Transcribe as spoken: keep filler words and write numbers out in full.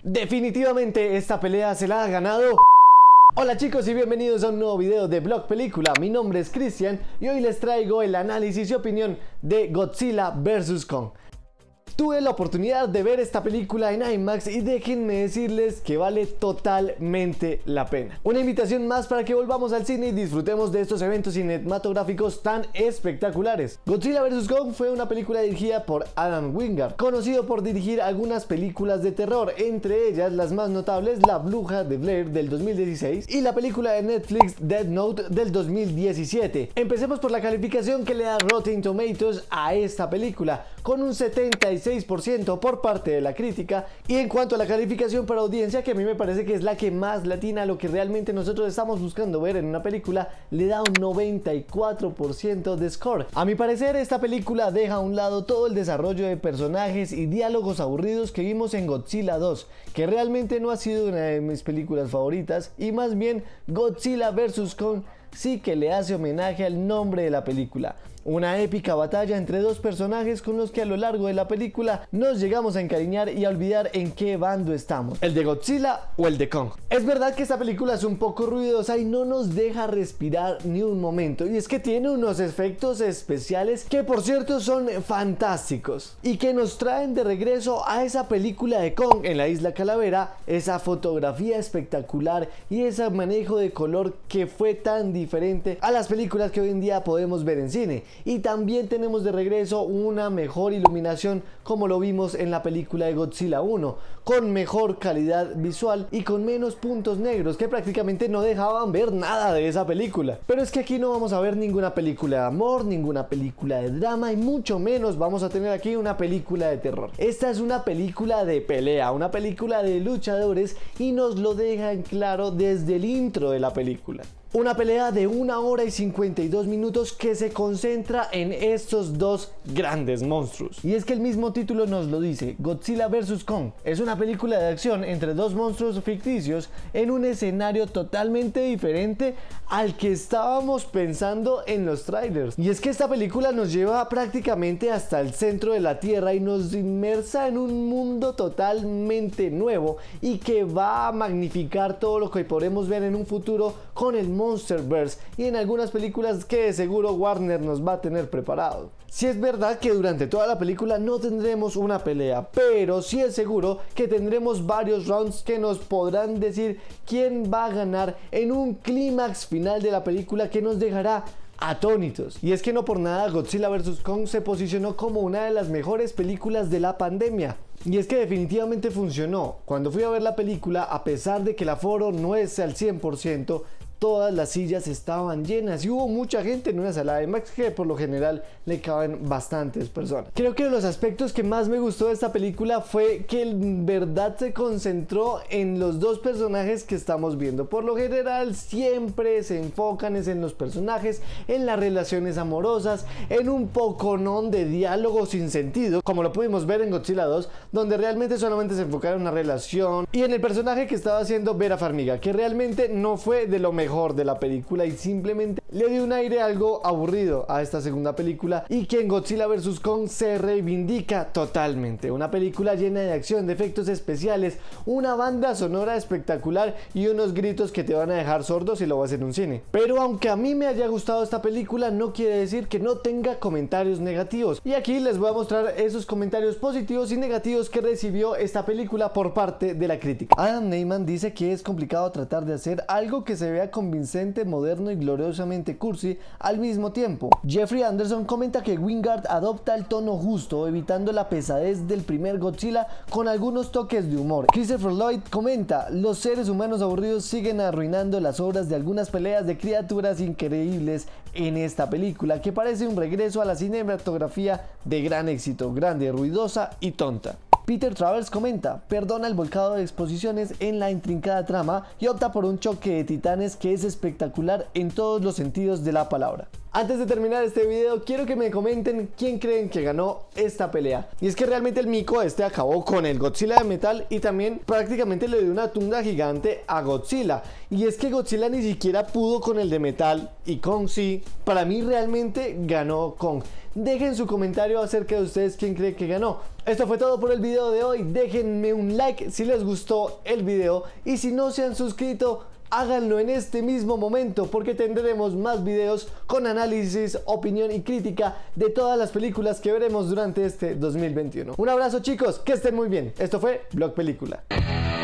Definitivamente esta pelea se la ha ganado. Hola chicos y bienvenidos a un nuevo video de Blog Película. Mi nombre es Cristian y hoy les traigo el análisis y opinión de Godzilla versus. Kong. Tuve la oportunidad de ver esta película en IMAX y déjenme decirles que vale totalmente la pena. Una invitación más para que volvamos al cine y disfrutemos de estos eventos cinematográficos tan espectaculares. Godzilla versus. Kong fue una película dirigida por Adam Wingard, conocido por dirigir algunas películas de terror, entre ellas las más notables La Bruja de Blair del dos mil dieciséis y la película de Netflix Death Note del dos mil diecisiete. Empecemos por la calificación que le da Rotten Tomatoes a esta película, con un setenta y seis por ciento por parte de la crítica, y en cuanto a la calificación para audiencia, que a mí me parece que es la que más latina a lo que realmente nosotros estamos buscando ver en una película, le da un noventa y cuatro por ciento de score. A mi parecer esta película deja a un lado todo el desarrollo de personajes y diálogos aburridos que vimos en Godzilla dos, que realmente no ha sido una de mis películas favoritas, y más bien Godzilla versus. Kong sí que le hace homenaje al nombre de la película. Una épica batalla entre dos personajes con los que a lo largo de la película nos llegamos a encariñar y a olvidar en qué bando estamos, el de Godzilla o el de Kong. Es verdad que esta película es un poco ruidosa y no nos deja respirar ni un momento, y es que tiene unos efectos especiales que por cierto son fantásticos y que nos traen de regreso a esa película de Kong en la Isla Calavera, esa fotografía espectacular y ese manejo de color que fue tan diferente a las películas que hoy en día podemos ver en cine. Y también tenemos de regreso una mejor iluminación, como lo vimos en la película de Godzilla uno, con mejor calidad visual y con menos puntos negros que prácticamente no dejaban ver nada de esa película. Pero es que aquí no vamos a ver ninguna película de amor, ninguna película de drama y mucho menos vamos a tener aquí una película de terror. Esta es una película de pelea, una película de luchadores, y nos lo deja en claro desde el intro de la película. Una pelea de una hora y cincuenta y dos minutos que se concentra en estos dos grandes monstruos. Y es que el mismo título nos lo dice, Godzilla versus. Kong. Es una película de acción entre dos monstruos ficticios en un escenario totalmente diferente al que estábamos pensando en los trailers. Y es que esta película nos lleva prácticamente hasta el centro de la Tierra y nos inmersa en un mundo totalmente nuevo y que va a magnificar todo lo que podremos ver en un futuro con el Monsterverse y en algunas películas que de seguro Warner nos va a tener preparado. Sí es verdad que durante toda la película no tendremos una pelea, pero sí es seguro que tendremos varios rounds que nos podrán decir quién va a ganar en un clímax final de la película que nos dejará atónitos. Y es que no por nada Godzilla versus. Kong se posicionó como una de las mejores películas de la pandemia. Y es que definitivamente funcionó. Cuando fui a ver la película, a pesar de que el aforo no es al cien por ciento, todas las sillas estaban llenas y hubo mucha gente en una sala de IMAX que por lo general le caben bastantes personas. Creo que uno de los aspectos que más me gustó de esta película fue que en verdad se concentró en los dos personajes que estamos viendo. Por lo general siempre se enfocan en los personajes, en las relaciones amorosas, en un poconón de diálogo sin sentido, como lo pudimos ver en Godzilla dos, donde realmente solamente se enfocaron en una relación y en el personaje que estaba haciendo Vera Farmiga, que realmente no fue de lo mejor de la película y simplemente le dio un aire algo aburrido a esta segunda película, y que en Godzilla versus. Kong se reivindica totalmente. Una película llena de acción, de efectos especiales, una banda sonora espectacular y unos gritos que te van a dejar sordos si lo vas en un cine. Pero aunque a mí me haya gustado esta película, no quiere decir que no tenga comentarios negativos, y aquí les voy a mostrar esos comentarios positivos y negativos que recibió esta película por parte de la crítica. Adam Neyman dice que es complicado tratar de hacer algo que se vea convincente, moderno y gloriosamente cursi al mismo tiempo. Jeffrey Anderson comenta que Wingard adopta el tono justo, evitando la pesadez del primer Godzilla con algunos toques de humor. Christopher Lloyd comenta: los seres humanos aburridos siguen arruinando las obras de algunas peleas de criaturas increíbles en esta película, que parece un regreso a la cinematografía de gran éxito, grande, ruidosa y tonta. Peter Travers comenta: perdona el volcado de exposiciones en la intrincada trama y opta por un choque de titanes que es espectacular en todos los sentidos de la palabra. Antes de terminar este video, quiero que me comenten quién creen que ganó esta pelea. Y es que realmente el mico este acabó con el Godzilla de metal y también prácticamente le dio una tunda gigante a Godzilla. Y es que Godzilla ni siquiera pudo con el de metal y Kong sí. Para mí realmente ganó Kong. Dejen su comentario acerca de ustedes quién cree que ganó. Esto fue todo por el video de hoy. Déjenme un like si les gustó el video y si no se han suscrito, háganlo en este mismo momento porque tendremos más videos con análisis, opinión y crítica de todas las películas que veremos durante este dos mil veintiuno. Un abrazo chicos, que estén muy bien. Esto fue Blog Película.